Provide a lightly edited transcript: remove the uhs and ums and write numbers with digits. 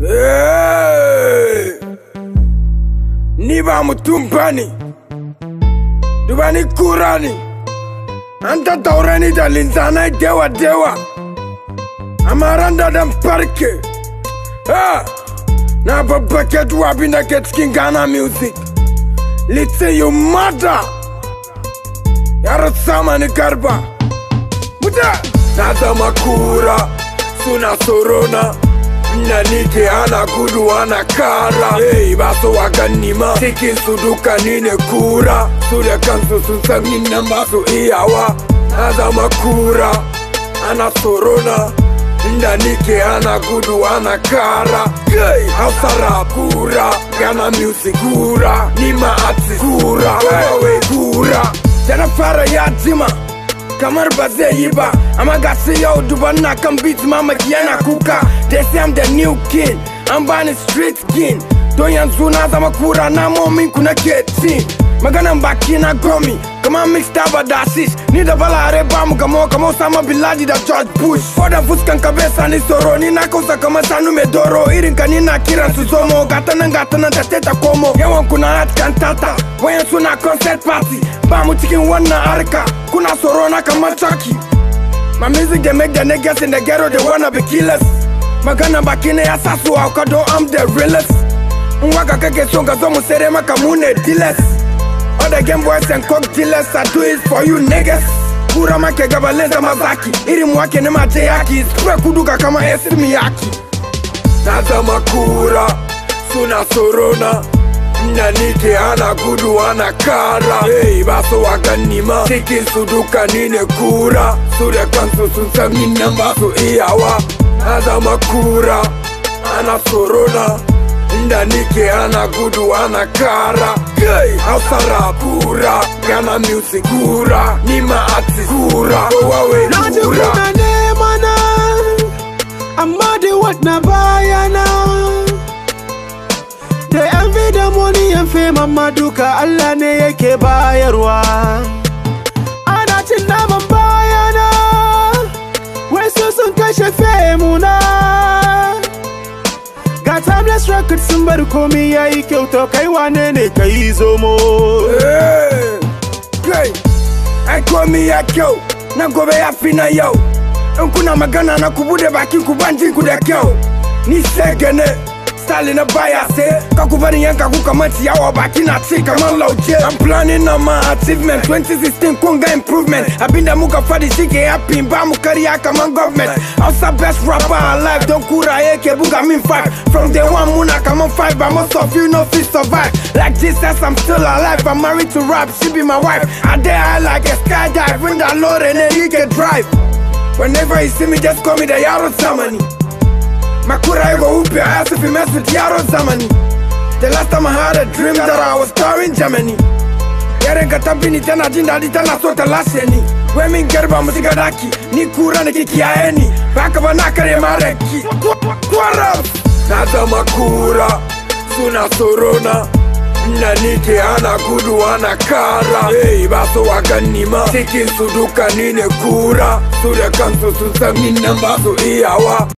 Ni ba mutum bane, duba ni kura ne, an tattaure ni da linzanai dewa-dewa, amma ran da dan farke, na babbake duk abin da ke cikin Ghana music. Little you mother, yaro sama ni garba, muta na zama kura, suna sorona. Na nike ana gudu ana kara. Ba so a ganni ma, cikin su duka ni ne kura. Su da kansu sun san ni nan ba su iyawa. Na zama kura, ana sorona. Da nike ana gudu ana kara. Hausa rap kura, Ghana music kura, ni ma ati kura, kura. Da na fara ya jima, kamar ba zai yi ba, amma ga su yau duban na kan beat mamaki yana kuka. They say I'm the new king, I'm bani street king. Don yanzu na zama kura na momin ku nake ci. Maganan baki na gomi, kamar mixed up da ashish. Ni da balare ba mu gamo kamar Osama Bin Laden da George Bush. Foda fuskan ka bai sani tsoro, ni na kausa kamar Sanu mai doro. Irin ka ni na kiran su zomo, gatanan ta teta komo. Yawan ku na kan tata, wayan suna concert party. Ba mu cikin wannan harka, kuna tsoro na kamar Chucky. My music they make the niggas in the ghetto, they wanna be killers. Magana baki ne ya sa su hauka don I'm the realest. Nwaka kake son ka zo mu sere maka mu ne dealers. All the game boys and coke dealers, I do it for you niggas. Kura make gabalin zama zaki, irin wake ne ma yaki. Spray kuduka kama esimi yaki. Na zama kura, suna sorona. Na nike ana gudu ana kara. Ba so a ganni ma, cikin su duka ni ne kura. Su da kansu sun san ni nan ba su iyawa. Na zama kura, ana sorona. Da nike ana gudu ana kara. Hausa rap kura, Ghana music kura, ni ma ati kura, kura. Na ji kuna nema na, amma da wat na bayana. Da envy da money and fame, amma duka Allah ne yake bayarwa. Ana cin naman bayana, wai sun kashe fame na. Ga timeless records sun bar komi yayi kyau, to kai wane ne kai zomo. Ai komi ya kyau, nan gobe ya fi na yau. In kuna magana na ku bude bakin ku ban jin ku da kyau. Ni sege ne, style na baya se. Ka ku bari yanka ku kamar ciyawa baki na ci kamar lauje. I'm planning on my achievement, 2016 kun ga improvement. Abinda muka fadi shi ke happy, ba mu kariya kamar government. Hausa best rapper alive, don kura yake buga min 5. From day one muna kamar 5, but most of you no fit survive. Like Jesus, I'm still alive, I'm married to rap, she be my wife. I dare I like a skydive, when the Lord and then he can drive. Whenever you see me, just call me the Yaro Zamani. Makura ego upe, I ask if you mess with Yaro Zamani. The last time I had a dream that I was touring Germany. Yaren katabini tena jinda di tena sota lasheni. Wemin gerba musika daki, ni kura ni kiki ya eni. Baka banakare mareki. Kwara! Na zama kura, suna sorona. Na nike ana gudu ana kara. Ba so a ganni ma, cikin su duka ni ne kura. Su da kansu sun san ni nan ba su iyawa.